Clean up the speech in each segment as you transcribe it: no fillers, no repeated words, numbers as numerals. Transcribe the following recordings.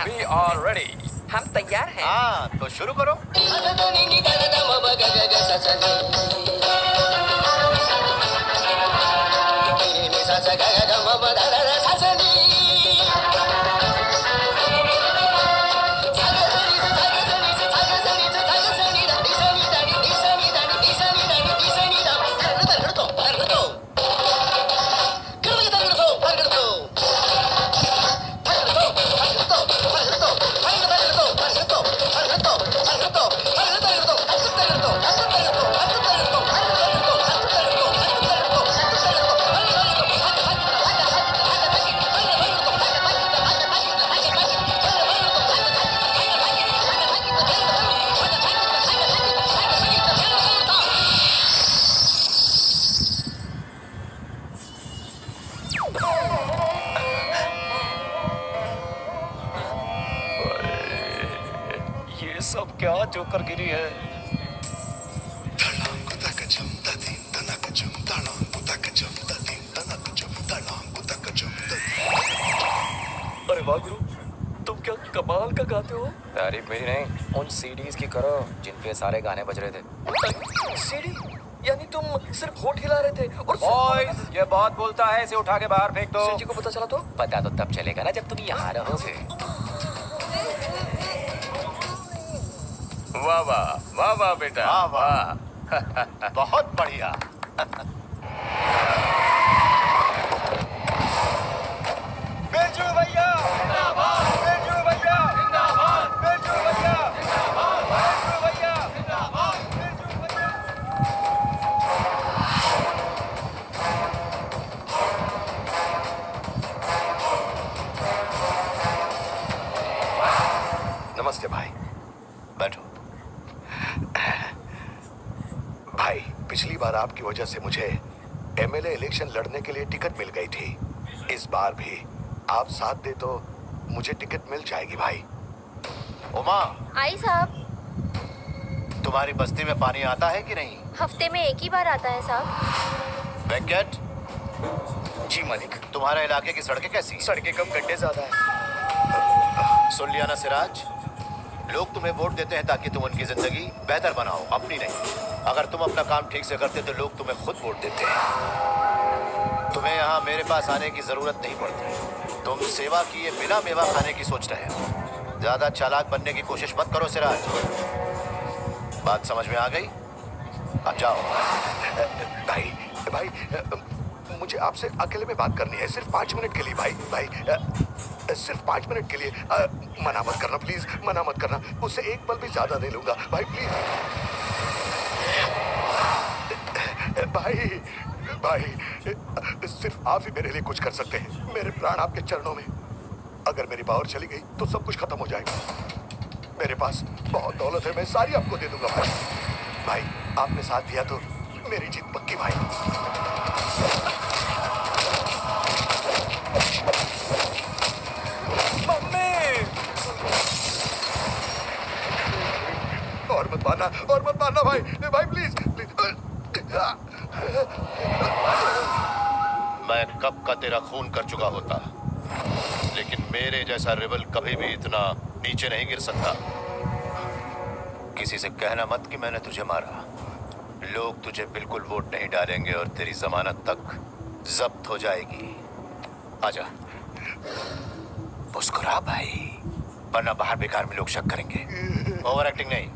We are ready. हम तैयार हैं। हाँ, तो शुरू करो। सब क्या जोकर गिरी है। अरे वाह गुरु, तुम क्या कमाल का गाते हो। तारीफ मेरी नहीं, उन सीडीज की करो जिन पे सारे गाने बज रहे थे। सीडी? यानी तुम सिर्फ होठ हिला रहे थे और बॉयज, ये बहुत बोलता है, इसे उठा के बाहर फेंक दो। जी को पता चला तो? पता तो तब चलेगा ना जब तुम यहाँ रहोगे। वाह वाह वाह वाह बेटा, वाह वाह। बहुत बढ़िया। बेजू भैया जिंदाबाद, बेजू भैया जिंदाबाद, बेजू भैया जिंदाबाद, बेजू भैया जिंदाबाद, बेजू भैया। नमस्ते भाई, बैठो। भाई, पिछली बार आपकी वजह से मुझे एमएलए इलेक्शन लड़ने के लिए टिकट मिल गई थी। इस बार भी आप साथ दे तो मुझे टिकट मिल जाएगी भाई। उमा, आई साहब। तुम्हारी बस्ती में पानी आता है कि नहीं? हफ्ते में एक ही बार आता है साहब। वेंकट। जी मालिक। तुम्हारे इलाके की सड़कें कैसी? सड़कें कम, गड्ढे ज्यादा है। सुन लिया ना सिराज, लोग तुम्हें वोट देते हैं ताकि तुम उनकी जिंदगी बेहतर बनाओ, अपनी नहीं। अगर तुम अपना काम ठीक से करते तो लोग तुम्हें खुद वोट देते हैं। तुम्हें यहाँ मेरे पास आने की जरूरत नहीं पड़ती। तुम सेवा किए बिना मेवा खाने की सोच रहे हो। ज्यादा चालाक बनने की कोशिश मत करो सिराज। बात समझ में आ गई? अब जाओ। भाई भाई, मुझे आपसे अकेले में बात करनी है, सिर्फ 5 मिनट के लिए। भाई सिर्फ 5 मिनट के लिए। मना मत करना प्लीज, मना मत करना। उससे एक पल भी ज्यादा नहीं लूंगा भाई, प्लीज। भाई भाई, सिर्फ आप ही मेरे लिए कुछ कर सकते हैं। मेरे प्राण आपके चरणों में। अगर मेरी पावर चली गई तो सब कुछ खत्म हो जाएगा। मेरे पास बहुत दौलत है, मैं सारी आपको दे दूंगा भाई। भाई, आपने साथ दिया तो मेरी जीत पक्की भाई। और मत मारना भाई, भाई प्लीज प्लीज। मैं कब का तेरा खून कर चुका होता, लेकिन मेरे जैसा रिबल कभी भी इतना नीचे नहीं गिर सकता। किसी से कहना मत कि मैंने तुझे मारा। लोग तुझे बिल्कुल वोट नहीं डालेंगे और तेरी जमानत तक जब्त हो जाएगी। आजा। मुस्कुरा भाई, वरना बाहर बेकार में लोग शक करेंगे। ओवर एक्टिंग नहीं।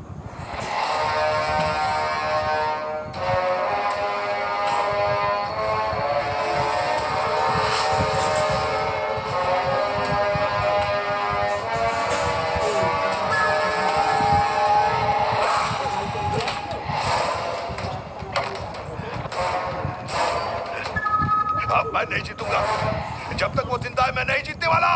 अब मैं नहीं जीतूंगा। जब तक वो जिंदा है मैं नहीं जीतने वाला।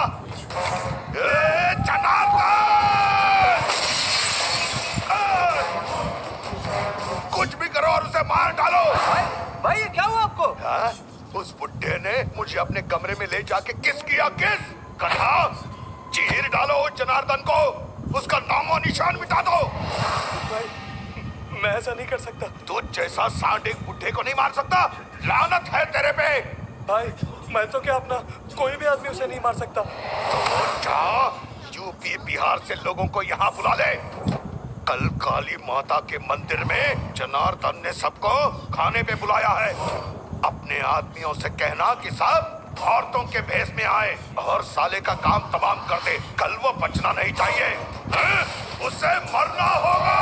कुछ भी करो और उसे मार डालो। भाई ये क्या हुआ आपको? उस बुड्ढे ने मुझे अपने कमरे में ले जाके किस किया। किस कहा? चीर डालो उस जनार्दन को, उसका नामो निशान मिटा दो। भाई मैं ऐसा नहीं कर सकता। तू जैसा सांड एक बुड्ढे को नहीं मार सकता। लानत है तेरे पे। भाई मैं तो क्या अपना कोई भी आदमी उसे नहीं मार सकता। तो जा बिहार से लोगों को यहाँ बुला ले। कल काली माता के मंदिर में जनार्दन ने सबको खाने पे बुलाया है। अपने आदमियों से कहना कि सब औरतों के भेष में आए और साले का काम तमाम कर दे। कल वो बचना नहीं चाहिए, उसे मरना होगा।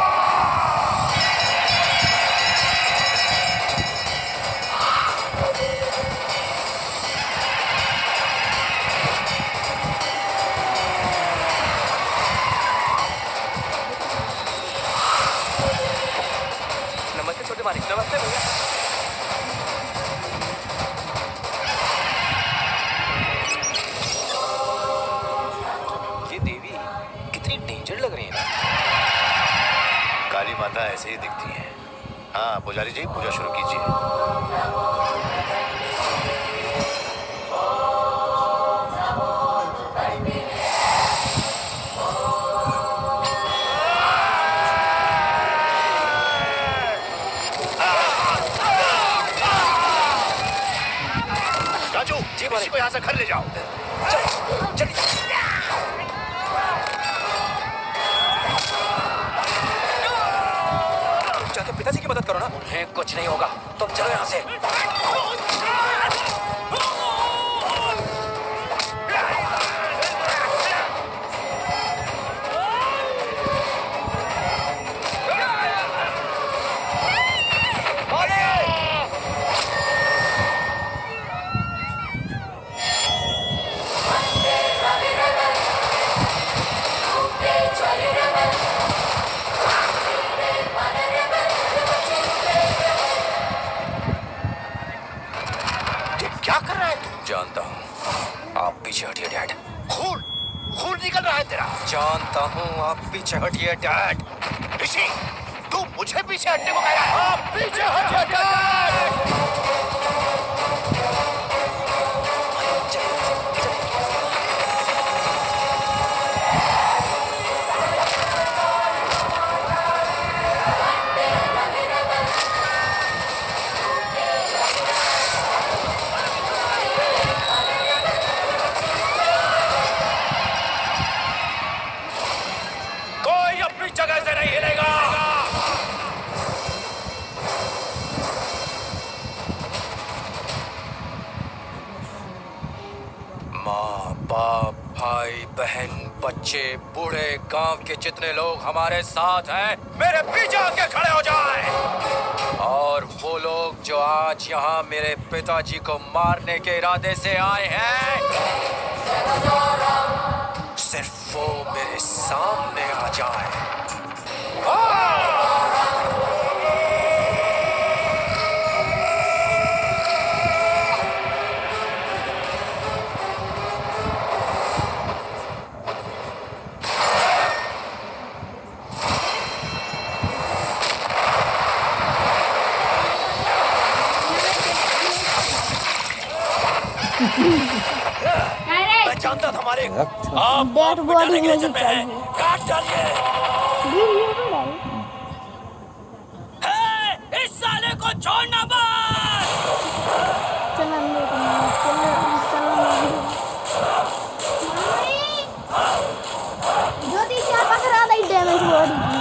नमस्ते छोटे मालिक। नमस्ते भैया। ये देवी कितनी डेंजर लग रही है ना। काली माता ऐसे ही दिखती है। हाँ पुजारी जी, पूजा शुरू कीजिए। राजू जी, किसी को यहाँ से घर ले जाओ। जाके पिताजी की मदद करो ना। उन्हें कुछ नहीं होगा, तुम चलो यहाँ से। क्या कर रहा है तू? जानता हूँ, आप पीछे हटिए डैड। खून खून निकल रहा है तेरा। जानता हूँ, आप पीछे हटिए डैड। ऋषि, तू मुझे पीछे हटने को कह रहा है? आप पीछे हटिए डैड। कोई अपनी जगह से नहीं हिलेगा। माँ बाप भाई बहन बच्चे बूढ़े गांव के जितने लोग हमारे साथ हैं, मेरे पीछे आके खड़े हो जाए। और वो लोग जो आज यहाँ मेरे पिताजी को मारने के इरादे से आए हैं, सिर्फ वो मेरे सामने आ जाए। मैं जानता था मालिक, आप डेड बॉडी के मुझे में हैं। काट डालिए। इस साले को छोड़ना मत। ज्योति क्या पकड़ा नहीं डैमेज बॉडी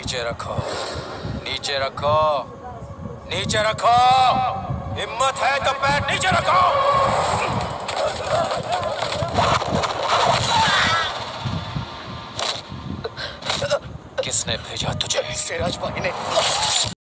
नीचे रखो, नीचे रखो, नीचे रखो। हिम्मत है तो पैर नीचे रखो। किसने भेजा तुझे? सिराज भाई ने।